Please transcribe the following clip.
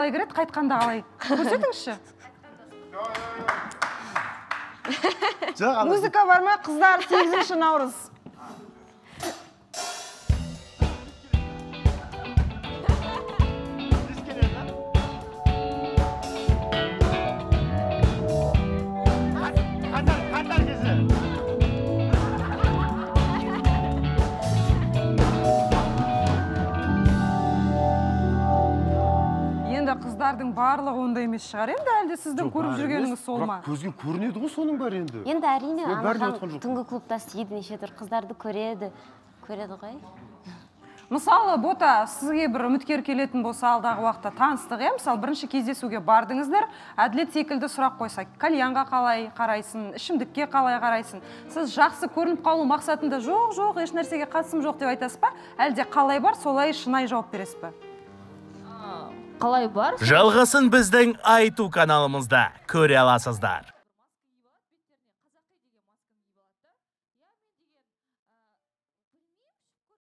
қалай кіреді, қайтқанда қалай? Көрсетіңізші. Музыка бар ма? Қыздар 8 наурыз. Қыздардың барлығы ондай емес шығар. Енді әлде сіздің көріп жүргеніңіз сол ма? Көзге көрінеді ғой соның бәрі енді. Енді әрине, Анахан түнгі клубта істейді, неше түр қыздарды көреді ғой. Мысалы, Бота, сізге бір үміткер келетін болса, алдағы уақытта таныстық, мысалы, бірінші кездесуге бардыңыздар, Әділет секілді сұрақ қойса, кальянға қалай қарайсың, ішімдікке қалай қарайсың? Сіз жақсы көрініп қалу мақсатында жоқ, еш нәрсеге қатысым жоқ деп айтасыз ба? Әлде қалай бар, солай шынайы жауап бересіз ба? Қалай бар? Жалғасын біздің айту каналымызда көре аласыздар.